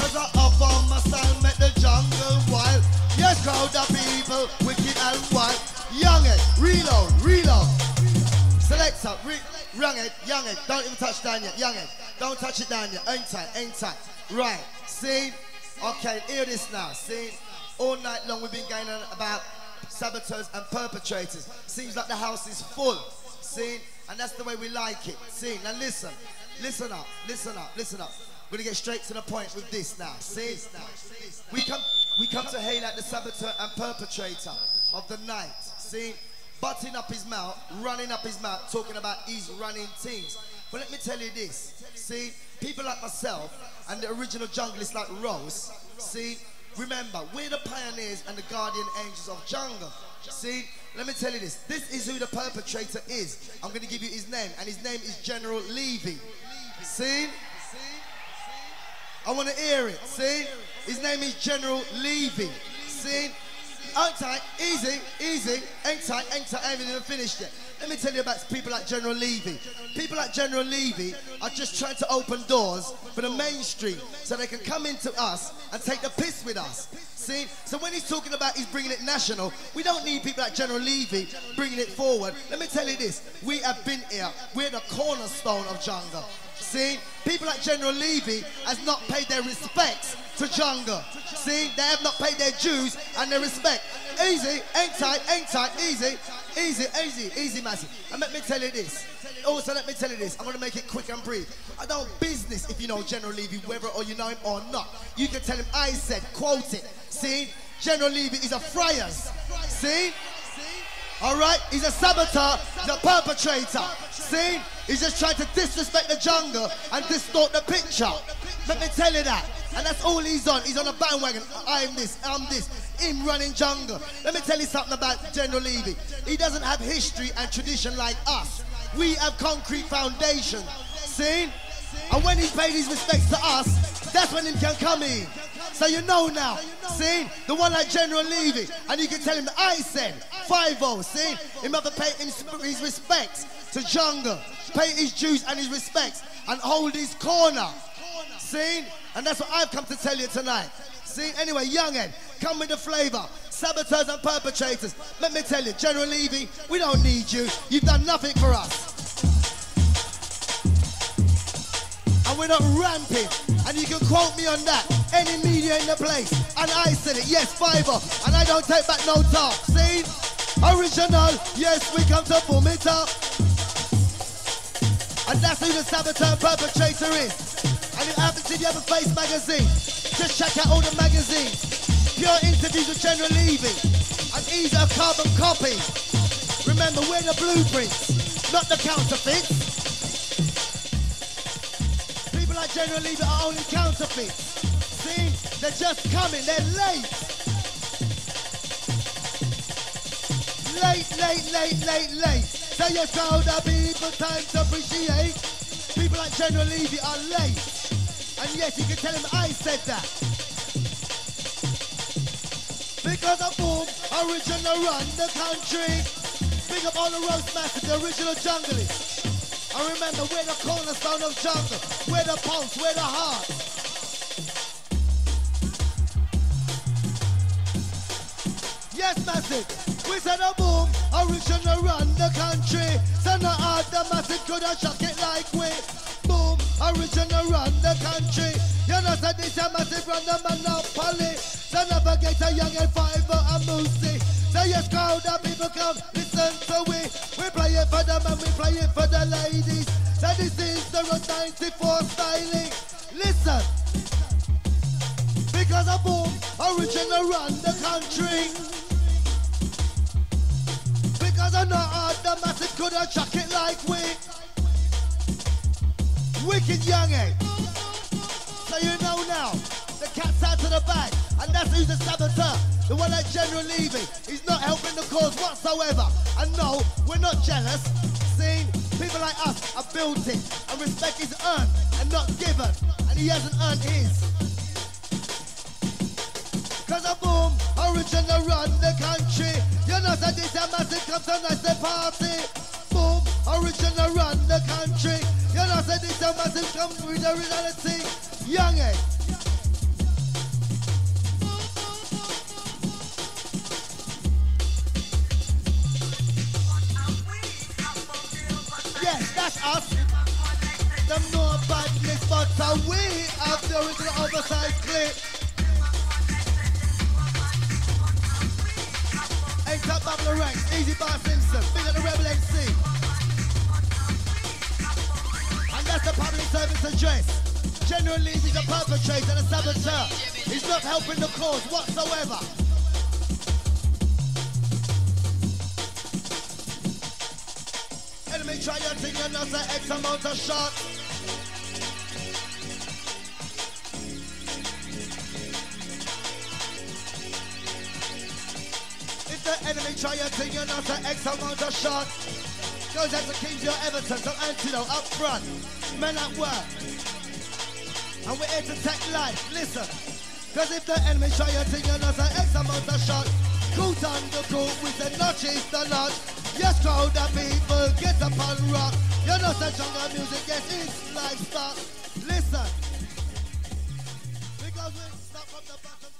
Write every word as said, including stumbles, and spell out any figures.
Cause I offer my style, make the jungle wild. Yes, crowd of people, wicked and wild. Younghead, reload, reload. Selector, re Younghead, Younghead, don't even touch down yet. Younghead, don't touch it down yet. Ain't tight, ain't tight. Right, see? Okay, hear this now, see? All night long we've been going on about saboteurs and perpetrators. Seems like the house is full, see? And that's the way we like it, see? Now listen, listen up, listen up, listen up. We're gonna get straight to the point with this now, see? We come, we come to hail at the saboteur and perpetrator of the night, see? Butting up his mouth, running up his mouth, talking about his running teams. But let me tell you this, see? People like myself and the original junglists like Rose, see? Remember, we're the pioneers and the guardian angels of jungle. See, let me tell you this. This is who the perpetrator is. I'm going to give you his name, and his name is General Levy. See? I want to hear it. See? His name is General Levy. See? Ain't tight, easy, easy. Ain't tight, ain't tight. I haven't even finished yet. Let me tell you about people like General Levy. People like General Levy are just trying to open doors for the mainstream so they can come into us and take the piss with us. See? So when he's talking about he's bringing it national, we don't need people like General Levy bringing it forward. Let me tell you this. We have been here. We're the cornerstone of jungle. See? People like General Levy has not paid their respects to jungle. See? They have not paid their dues and their respect. Easy, ain't tight, ain't tight, easy, easy, easy, easy, massive. And let me tell you this. Also, let me tell you this. I'm going to make it quick and brief. I don't business if you know General Levy, whether or you know him or not. You can tell him I said, quote it. See? General Levy is a friars. See? All right? He's a saboteur, he's a perpetrator. See? He's just trying to disrespect the jungle and distort the picture. Let me tell you that. And that's all he's on. He's on a bandwagon. I'm this, I'm this. Him running jungle. Let me tell you something about General Levy. He doesn't have history and tradition like us. We have concrete foundation. See? And when he's paid his respects to us, that's when he can come in. So you know now. See? The one like General Levy. And you can tell him that I said five oh. See? He must have paid his respects to jungle. Pay his dues and his respects. And hold his corner. See? And that's what I've come to tell you tonight. See? Anyway, Younghead, come with the flavor. Saboteurs and perpetrators. Let me tell you, General Levy, we don't need you. You've done nothing for us. And we're not ramping. And you can quote me on that. Any media in the place. And I said it, yes, five oh. And I don't take back no talk. See? Original, yes, we come to boom it up. And that's who the saboteur and perpetrator is. And it happens if you have a Face magazine. Just check out all the magazines. Pure interviews with General Levy. And he's a carbon copy. Remember, we're the blueprints, not the counterfeits. People like General Levy are only counterfeits. See? They're just coming, they're late. Late, late, late, late, late. So you crowd of people, time to appreciate. People like General Levy are late. And yes, you can tell him I said that. Because of boom, original run the country. Big up all the roast masters, the original junglists. And remember, we're the cornerstone of jungle. We're the pulse, we're the heart. Yes, massive. We said a boom, original run the country. So not hard, the massive could have shock it like we. Boom, original run the country. You know, so this a massive run the monopoly. So never get a young and five and moosey. So yes, crowd of people come, listen to we. We play it for them and we play it for the ladies. So this is the Road ninety-four styling. Listen. Because a boom, original run the country. Because I'm not hard, the massive could have chuck it like we. Wicked Younghead. So you know now, the cat's out to the bag, and that's who's the saboteur. The one like General Levy. He's not helping the cause whatsoever. And no, we're not jealous. See, people like us have built it, and respect is earned and not given, and he hasn't earned his. Cause a boom, original run the country. You know that this a massive comes a nice party. Boom, original run the country. You know that this a massive comes with the reality. Younghead, Yes, that's us. Them no badness, but uh, we have the original oversized clip. Ain't top Babylon ranks, easy bar Simpson, big at the Rebel M C. And that's the public service address. Generally, he's a perpetrator and a saboteur. He's not helping the cause whatsoever. Enemy try your thing, you know, say X amount of shots. If the enemy try your thing, you know, say X amount of shots. Goes out to Kings, your Everton, some antidote up front. Men at work. And we're here to take life, listen. Cause if the enemy try your thing, you know, say X amount of shots. Coot on the coot with the notch is the notch. Yes, crowd of people, get up and rock. You know, say jungle music, yes, it's lifestyle. Listen. Because we start from the bottom.